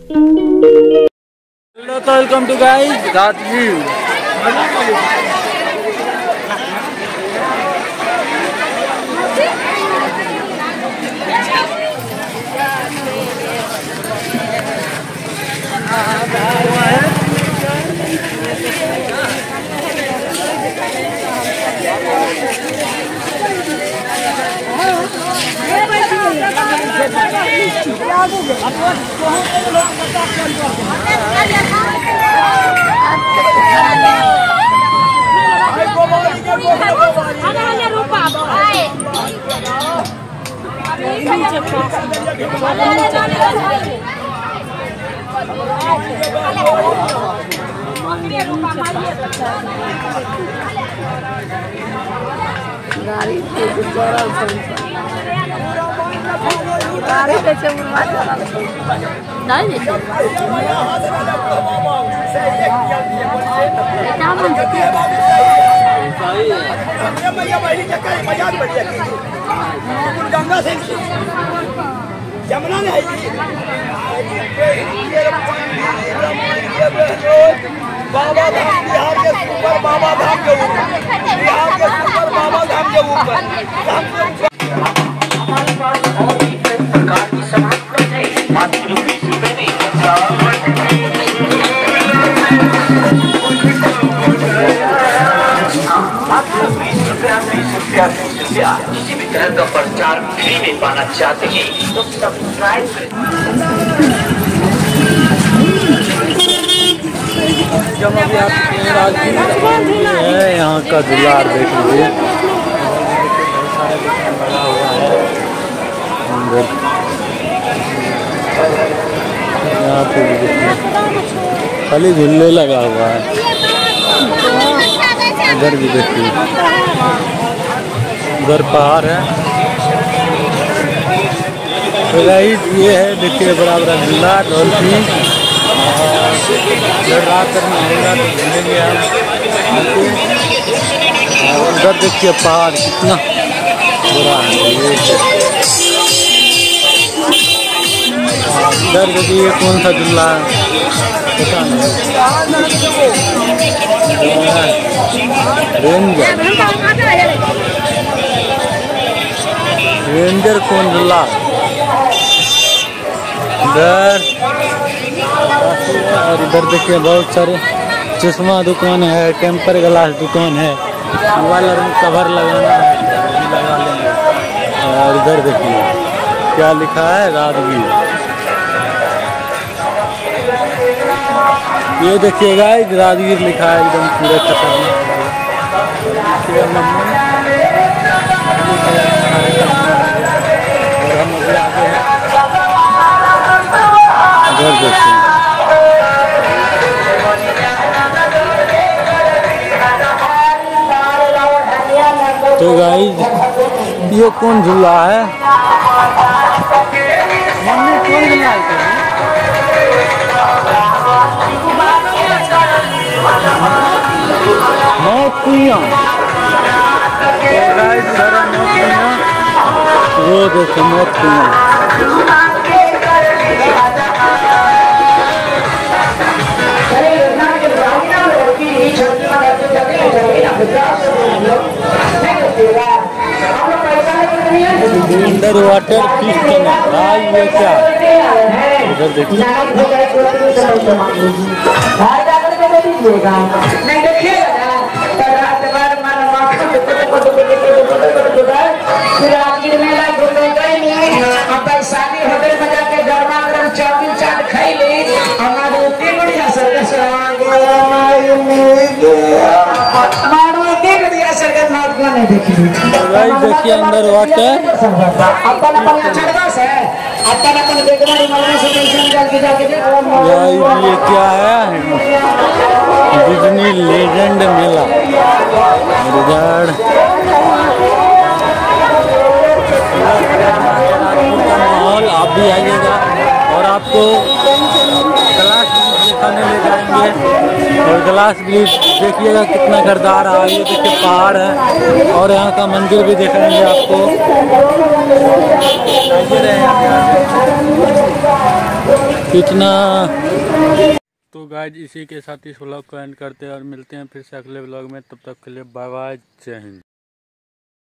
Hello तो welcome to guys Rajgir. Ganga से जमुना ने बाबा धाम बिहार के सुपर बाबा धाम के ऊपर बिहार के सुपर बाबा धाम के ऊपर हमारे पास और भी प्रकार की सामान है मात्र ₹20 में किसी भी तरह का प्रचार फ्री में पाना चाहते हैं तो सब्सक्राइब करें। यहाँ का दुलार देख लीजिए, यहाँ पे खाली झूले लगा हुआ है। इधर भी देखिए, उधर पहाड़ है। तो गाइस ये है देखिए बड़ा बड़ा झूला डॉल्फिन। रात में आएगा तो घूमेंगे हम। उधर देखिए पहाड़ कितना बड़ा है। इधर देखिए कौन सा झूला है पता नहीं। रेंजर कौन झूला इधर। और इधर देखिए बहुत सारे चश्मा दुकान है, टेम्पर ग्लास दुकान है, मोबाइल में कवर लगाना है लगा लेंगे। और इधर देखिए क्या लिखा है राजगीर। ये देखिए गाइस राजगीर लिखा है एकदम पूरे खतरनाक। इधर देखिए तो गाइस ये कौन झूला है? मम्मी कौन झूला है? मौत कुइयां। वो देखो मौत कुइयां। अंडर वाटर फिश भाई ये क्या उधर देखिए। शादी होटल में जाके गरमा गरम चाउमीन चाट खाई ली हमारे इतनी बढ़िया सर्कस देखिए अंडर वाटर ये क्या है? डिज्नी लेजेंड मेला। माहौल आप भी आइएगा और आपको ग्लास ब्रिज दिखाने ले जाएंगे। और ग्लास ब्रिज देखिएगा कितना गर्दार है। ये देखिए पहाड़ है और यहाँ का मंदिर भी दिखाएंगे आपको। कितना। तो गाइज इसी के साथ इस व्लॉग को एंड करते हैं और मिलते हैं फिर से अगले व्लॉग में। तब तक के लिए बाय बाय, जय हिंद।